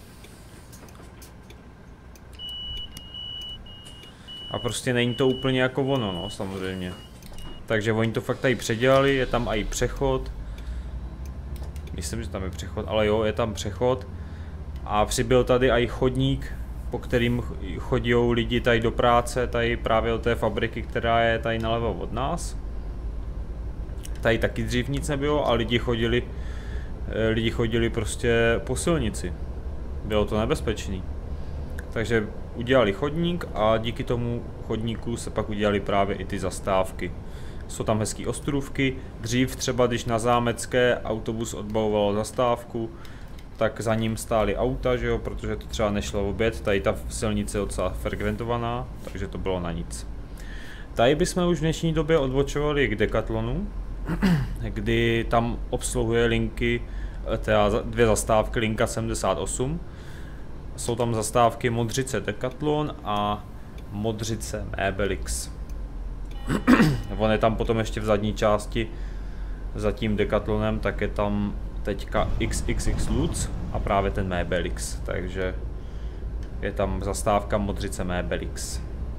A prostě není to úplně jako ono, no, samozřejmě. Takže oni to fakt tady předělali, je tam i přechod. Myslím, že tam je přechod, ale jo, je tam přechod. A přibyl tady i chodník, po kterým chodí lidi tady do práce, tady právě od té fabriky, která je tady nalevo od nás. Tady taky dřív nic nebylo a lidi chodili prostě po silnici. Bylo to nebezpečný. Takže udělali chodník a díky tomu chodníku se pak udělali právě i ty zastávky. Jsou tam hezký ostrůvky. Dřív třeba, když na Zámecké autobus odbavoval zastávku, tak za ním stály auta, že jo, protože to třeba nešlo obět. Tady ta silnice je docela frekventovaná, takže to bylo na nic. Tady bychom už v dnešní době odbočovali k Decathlonu, kdy tam obsluhuje linky, teda 2 zastávky, linka 78. Jsou tam zastávky Modřice Decathlon a Modřice Mebelix. On je tam potom ještě v zadní části za tím Decathlonem, tak je tam teďka XXX Lutz a právě ten Mebelix, takže je tam zastávka Modřice Mebelix.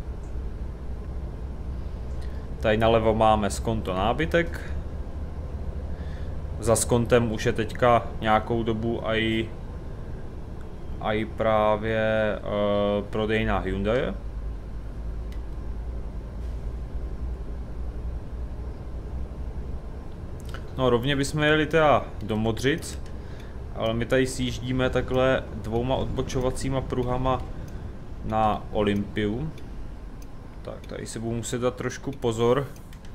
Tady nalevo máme Skonto nábytek. Za Skontem už je teďka nějakou dobu i právě prodejná Hyundai. No rovně bychom jeli teda do Modřic, ale my tady sjíždíme takhle 2 odbočovacíma pruhama na Olympiu. Tak tady si budu muset dát trošku pozor.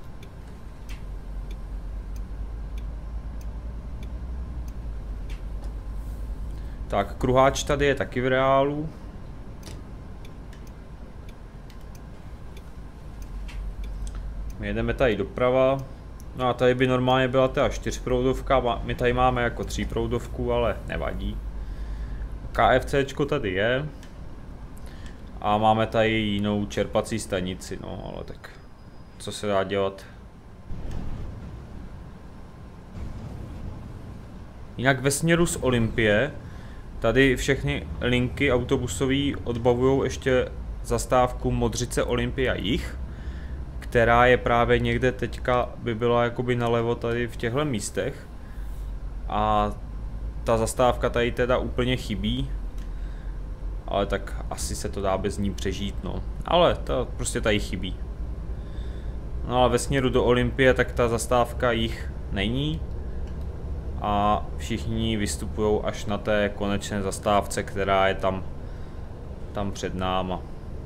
Tak, kruháč tady je taky v reálu. My jedeme tady doprava. No a tady by normálně byla teda 4proudovka, my tady máme jako 3proudovku, ale nevadí. KFCčko tady je. A máme tady jinou čerpací stanici, no ale tak co se dá dělat. Jinak ve směru z Olympie, tady všechny linky autobusové odbavují ještě zastávku Modřice Olympia Jih, která je právě někde teďka by byla jakoby nalevo tady v těchto místech. A ta zastávka tady teda úplně chybí. Ale tak asi se to dá bez ní přežít, no. Ale to prostě tady chybí. No ale ve směru do Olympie tak ta zastávka Jih není. A všichni vystupují až na té konečné zastávce, která je tam před náma.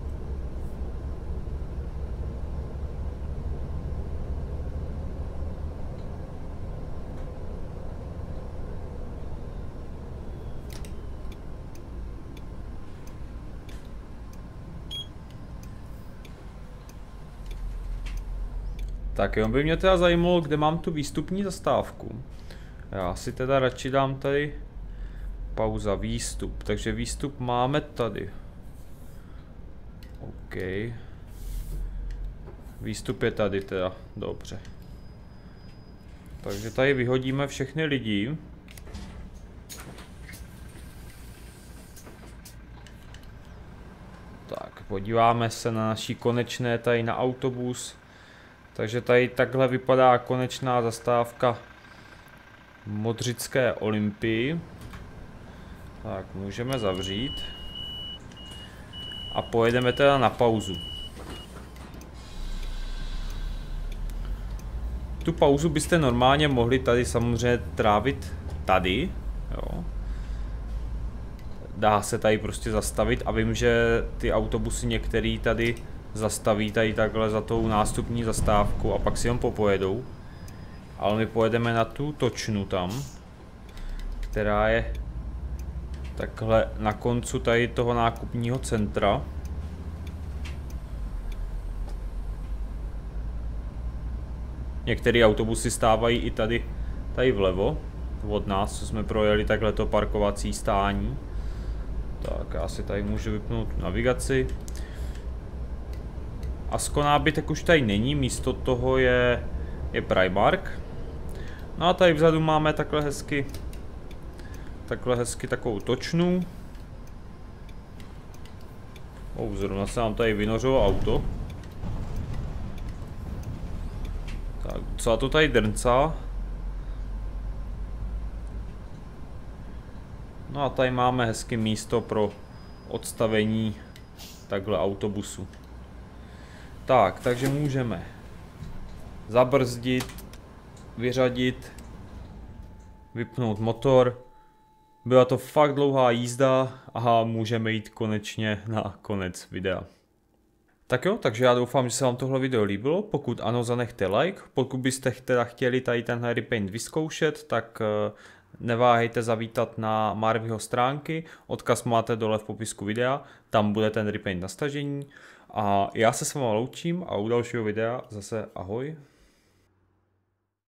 Tak jo, by mě teda zajímalo, kde mám tu výstupní zastávku. Já si teda radši dám tady pauza, výstup. Takže výstup máme tady. OK. Výstup je tady teda, dobře. Takže tady vyhodíme všechny lidi. Tak, podíváme se na naší konečné tady na autobus. Takže tady takhle vypadá konečná zastávka Modřické Olympii. Tak, můžeme zavřít. A pojedeme teda na pauzu. Tu pauzu byste normálně mohli tady samozřejmě trávit tady. Jo. Dá se tady prostě zastavit a vím, že ty autobusy některý tady zastaví tady takhle za tou nástupní zastávku a pak si jen popojedou. Ale my pojedeme na tu točnu tam, která je takhle na koncu tady toho nákupního centra. Některé autobusy stávají i tady vlevo od nás, co jsme projeli takhle to parkovací stání. Tak já si tady můžu vypnout navigaci. Asko nábytek už tady není, místo toho je Primark. No a tady vzadu máme takhle hezky takovou točnu. Zrovna se nám tady vynořilo auto. Tak, docela to tady drncá. No a tady máme hezky místo pro odstavení takhle autobusu. Tak, takže můžeme zabrzdit vyřadit, vypnout motor. Byla to fakt dlouhá jízda a můžeme jít konečně na konec videa. Tak jo, takže já doufám, že se vám tohle video líbilo. Pokud ano, zanechte like. Pokud byste teda chtěli tady tenhle repaint vyzkoušet, tak neváhejte zavítat na Marvyho stránky. Odkaz máte dole v popisku videa, tam bude ten repaint na stažení. A já se s váma loučím a u dalšího videa zase ahoj.